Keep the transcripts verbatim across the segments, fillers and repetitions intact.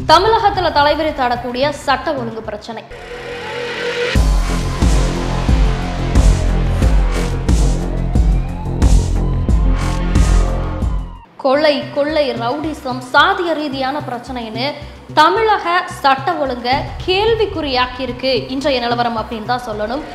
தமிழகத்துல தலைவிரித்தாடக்கூடிய சட்ட ஒழுங்கு பிரச்சனை. கொள்ளை கொள்ளை ரவுடிசம் சாதிய ரீதியான பிரச்சனைன்னு தமிழக சட்ட ஒழுங்க கேள்விக்குறியாக்கி இருக்கு இன்றைய நிலவரம் அப்படின்னு தான் சொல்லணும்.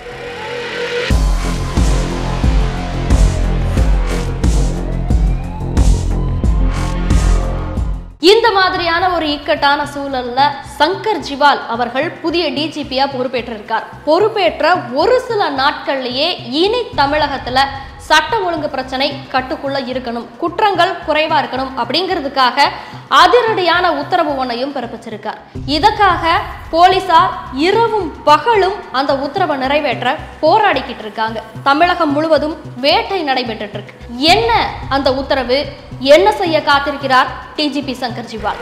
இந்த மாதிரியான ஒரு இக்கட்டான சூழல்ல சங்கர் ஜிவால் அவர்கள் புதிய டிஜிபியா பொறுப்பேற்றிருக்கார். பொறுப்பேற்ற ஒரு சில நாட்கள்லயே இனி தமிழகத்துல சட்ட ஒழுங்கு பிரச்சனை கட்டுக்குள்ள இருக்கணும், குற்றங்கள் குறைவா இருக்கணும் அப்படிங்கிறதுக்காக அதிரடியான உத்தரவு ஒன்றையும் பிறப்பிச்சிருக்கார். இதற்காக போலீசார் இரவும் பகலும் அந்த உத்தரவை நிறைவேற்ற போராடிக்கிட்டு இருக்காங்க. தமிழகம் முழுவதும் வேட்டை நடைபெற்று இருக்கு. என்ன அந்த உத்தரவு, என்ன செய்ய காத்திருக்கிறார் டிஜிபி சங்கர் ஜிவால்?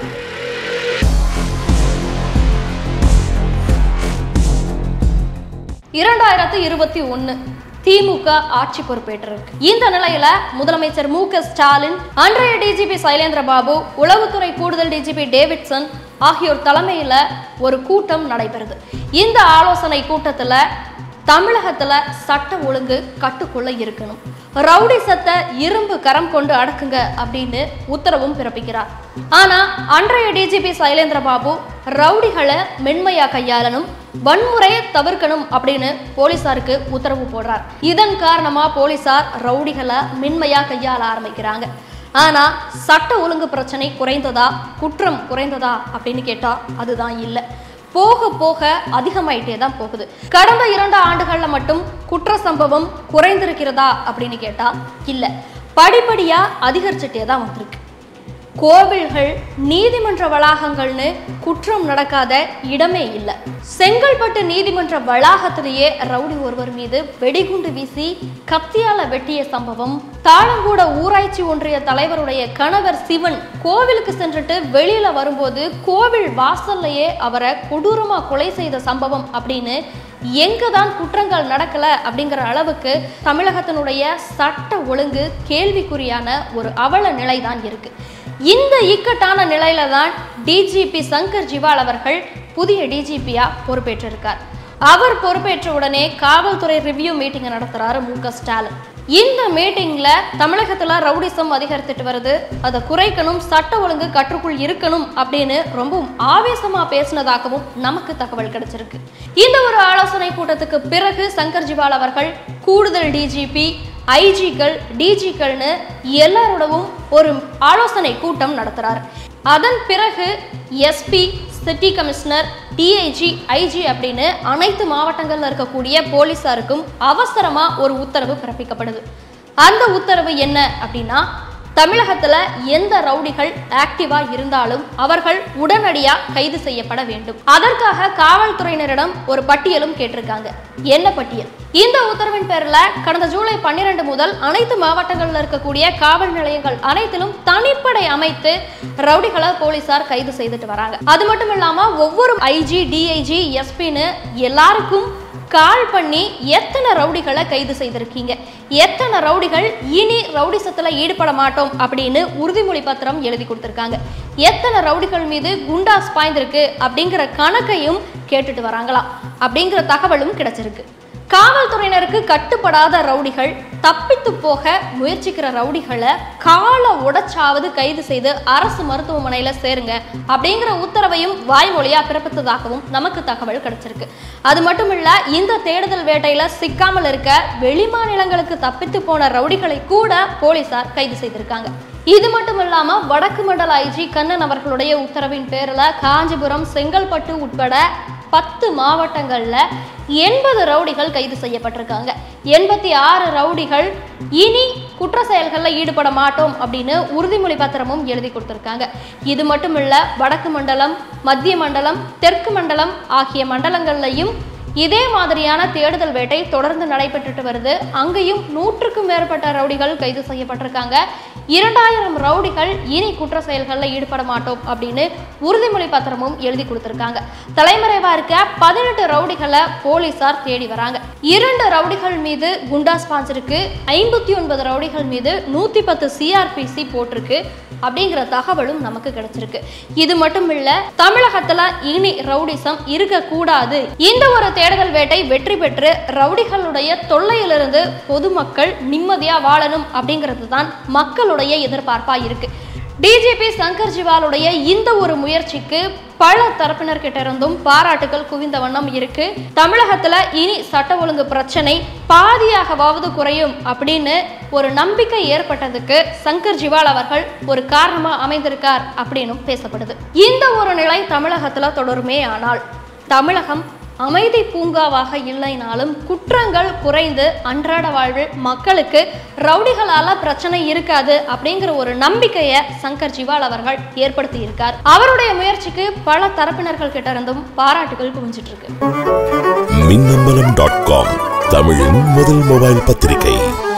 இரண்டாயிரத்தி இருபத்தி ஒன்னு திமுக ஆட்சி பொறுப்பேற்றிருக்கு. இந்த நிலையில முதலமைச்சர் மு க ஸ்டாலின், அன்றைய டிஜிபி சைலேந்திர பாபு, உளவுத்துறை கூடுதல் டிஜிபி டேவிட்சன் ஆகியோர் தலைமையில ஒரு கூட்டம் நடைபெறுது. இந்த ஆலோசனை கூட்டத்துல தமிழகத்துல சட்ட ஒழுங்கு கட்டுக்குள்ள இருக்கணும், ரவுடிசத்தை இரும்பு கரம் கொண்டு அடக்குங்க அப்படின்னு உத்தரவும் பிறப்பிக்கிறார். ஆனா அன்றைய டிஜிபி சைலேந்திர பாபு ரவுடிகளை மென்மையா கையாளணும், வன்முறையை தவிர்க்கணும் அப்படின்னு போலீசாருக்கு உத்தரவு போடுறார். இதன் காரணமா போலீசார் ரவுடிகளை மென்மையா கையாள ஆரம்பிக்கிறாங்க. ஆனா சட்ட ஒழுங்கு பிரச்சனை குறைந்ததா, குற்றம் குறைந்ததா அப்படின்னு கேட்டா அதுதான் இல்லை. போக போக அதிகமாயிட்டே தான் போகுது. கடந்த இரண்டு ஆண்டுகள்ல மட்டும் குற்ற சம்பவம் குறைந்திருக்கிறதா அப்படின்னு கேட்டா இல்ல, படிப்படியா அதிகரிச்சுட்டே தான் வந்திருக்கு. கோவில்கள், நீதிமன்ற வளாகங்கள்னு குற்றம் நடக்காத இடமே இல்லை. செங்கல்பட்டு நீதிமன்ற வளாகத்திலேயே ரவுடி ஒருவர் மீது வெடிகுண்டு வீசி கத்தியால வெட்டிய சம்பவம், தாளங்கூட ஊராட்சி ஒன்றிய தலைவருடைய கணவர் சிவன் கோவிலுக்கு சென்றுட்டு வெளியில வரும்போது கோவில் வாசல்லையே அவரை கொடூரமா கொலை செய்த சம்பவம் அப்படின்னு எங்கதான் குற்றங்கள் நடக்கல அப்படிங்கிற அளவுக்கு தமிழகத்தினுடைய சட்ட ஒழுங்கு கேள்விக்குறியான ஒரு அவல நிலைதான் இருக்கு. இந்த இக்கட்டான நிலையில தான் டிஜிபி சங்கர் ஜிவால் அவர்கள் புதிய டிஜிபியா பொறுப்பேற்றிருக்கார். அவர் பொறுப்பேற்ற உடனே காவல்துறை ரிவ்யூ மீட்டிங் நடத்துறாரு மு க ஸ்டாலின். இந்த மீட்டிங்ல தமிழகத்துல ரவுடிசம் அதிகரித்துட்டு வருது, அதை குறைக்கணும், சட்ட ஒழுங்கு கட்டுக்குள் இருக்கணும் அப்படின்னு ரொம்ப ஆவேசமா பேசினதாகவும் நமக்கு தகவல் கிடைச்சிருக்கு. இந்த ஒரு ஆலோசனை கூட்டத்துக்கு பிறகு சங்கர் ஜிவால் அவர்கள் கூடுதல் டிஜிபி, ஐஜிக்கள், டிஜிக்கள்னு எல்லாரோடவும் ஒரு ஆலோசனை கூட்டம் நடத்துறாரு. அதன் பிறகு SP, city commissioner, DIG, IG அப்படின்னு அனைத்து மாவட்டங்கள்ல இருக்கக்கூடிய போலீசாருக்கும் அவசரமா ஒரு உத்தரவு பிறப்பிக்கப்படுது. அந்த உத்தரவு என்ன அப்படின்னா, தமிழகத்துல எந்த ரவுடிகள் ஆக்டிவா இருந்தாலும் அவர்கள் உடனடியா கைது செய்யப்பட வேண்டும். அதற்காக காவல்துறையினரிடம் ஒரு பட்டியலும் கேட்டிருக்காங்க. என்ன பட்டியல்? இந்த உத்தரவின் பேர்ல கடந்த ஜூலை பன்னிரண்டு முதல் அனைத்து மாவட்டங்களில் இருக்கக்கூடிய காவல் நிலையங்கள் அனைத்திலும் தனிப்படை அமைத்து ரவுடிகளை போலீசார் கைது செய்துட்டு வராங்க. அது மட்டும் இல்லாம ஒவ்வொரு ஐஜி, டிஐஜி, எஸ்பின்னு எல்லாருக்கும் கால் பண்ணி எத்தனை ரவுடிகளை கைது செய்திருக்கீங்க, எத்தனை ரவுடிகள் இனி ரவுடிசத்துல ஈடுபட மாட்டோம் அப்படின்னு உறுதிமொழி பத்திரம் எழுதி கொடுத்திருக்காங்க, எத்தனை ரவுடிகள் மீது குண்டாஸ் பாய்ந்திருக்கு அப்படிங்கிற கணக்கையும் கேட்டுட்டு வராங்களாம் அப்படிங்கிற தகவலும் கிடைச்சிருக்கு. காவல்துறையினருக்கு கட்டுப்படாத ரவுடிகள், தப்பித்து போக முயற்சிக்கிற ரவுடிகளை கால உடைச்சாவது கைது செய்து அரசு மருத்துவமனையில சேருங்க அப்படிங்கிற உத்தரவையும் வாய்மொழியா பிறப்பித்ததாகவும் நமக்கு தகவல் கிடைச்சிருக்கு. அது மட்டும் இல்ல, இந்த தேடுதல் வேட்டையில சிக்காமல் இருக்க வெளிமாநிலங்களுக்கு தப்பித்து போன ரவுடிகளை கூட போலீசார் கைது செய்திருக்காங்க. இது மட்டும் இல்லாம வடக்கு மண்டல ஐஜி கண்ணன் அவர்களுடைய உத்தரவின் பேர்ல காஞ்சிபுரம், செங்கல்பட்டு உட்பட பத்து மாவட்டங்கள்ல எண்பது ரவுடிகள் கைது செய்யப்பட்டிருக்காங்க. எண்பத்தி ஆறு ரவுடிகள் இனி குற்ற செயல்களில் ஈடுபட மாட்டோம் அப்படின்னு உறுதிமொழி பத்திரமும் எழுதி கொடுத்திருக்காங்க. இது மட்டும் இல்ல, வடக்கு மண்டலம், மத்திய மண்டலம், தெற்கு மண்டலம் ஆகிய மண்டலங்கள்லையும் இதே மாதிரியான தேடுதல் வேட்டை தொடர்ந்து நடைபெற்றுட்டு வருது. அங்கேயும் நூற்றுக்கும் மேற்பட்ட ரவுடிகள் கைது செய்யப்பட்டிருக்காங்க. இரண்டாயிரம் ரவுடிகள் இனி குற்ற செயல்களில் ஈடுபட மாட்டோம் அப்படின்னு உறுதிமொழி பத்திரமும் எழுதி கொடுத்திருக்காங்க. தலைமறைவா இருக்க பதினெட்டு ரவுடிகளை போலீசார் தேடி வராங்க. இரண்டு ரவுடிகள் மீது குண்டாஸ் பாஞ்சிருக்கு, ஐம்பத்தி ஒன்பது ரவுடிகள் மீது நூத்தி பத்து சிஆர்பிசி போட்டிருக்கு. அப்படிங்கிற தகவலும் நமக்கு கிடைச்சிருக்கு. இது மட்டும் இல்ல, தமிழகத்துல இனி ரவுடிசம் இருக்கக்கூடாது, இந்த ஒரு தேடுதல் வேட்டை வெற்றி பெற்று ரவுடிகளுடைய தொல்லையிலிருந்து பொதுமக்கள் நிம்மதியா வாழணும் அப்படிங்கிறது தான் மக்களுடைய எதிர்பார்ப்பா இருக்கு. டிஜிபி சங்கர் ஜிவாலுடைய இந்த ஒரு முயற்சிக்கு பல தரப்பினர்கிட்ட இருந்தும் பாராட்டுகள் குவிந்த வண்ணம் இருக்கு. தமிழகத்துல இனி சட்ட ஒழுங்கு பிரச்சனை பாதியாகவாவது குறையும் அப்படின்னு ஒரு நம்பிக்கை ஏற்பட்டதுக்கு சங்கர் ஜிவால் அவர்கள் ஒரு காரணமா அமைந்திருக்கார் அப்படின்னும் பேசப்படுது. இந்த ஒரு நிலை தமிழகத்துல தொடருமே ஆனால் தமிழகம் அமைதி பூங்காவாக இல்லைனாலும் குற்றங்கள் குறைந்து அன்றாட வாழ்வில் மக்களுக்கு ரவுடிகளால பிரச்சனை இருக்காது அப்படிங்கிற ஒரு நம்பிக்கையை சங்கர் ஜிவால் அவர்கள் ஏற்படுத்தி இருக்கார். அவருடைய முயற்சிக்கு பல தரப்பினர்கள் கிட்ட இருந்தும் பாராட்டுகள் குவிஞ்சிட்டு இருக்கு. மின்னம்பலம் டாட் காம் தமிழின் முதல் மொபைல் பத்திரிகை.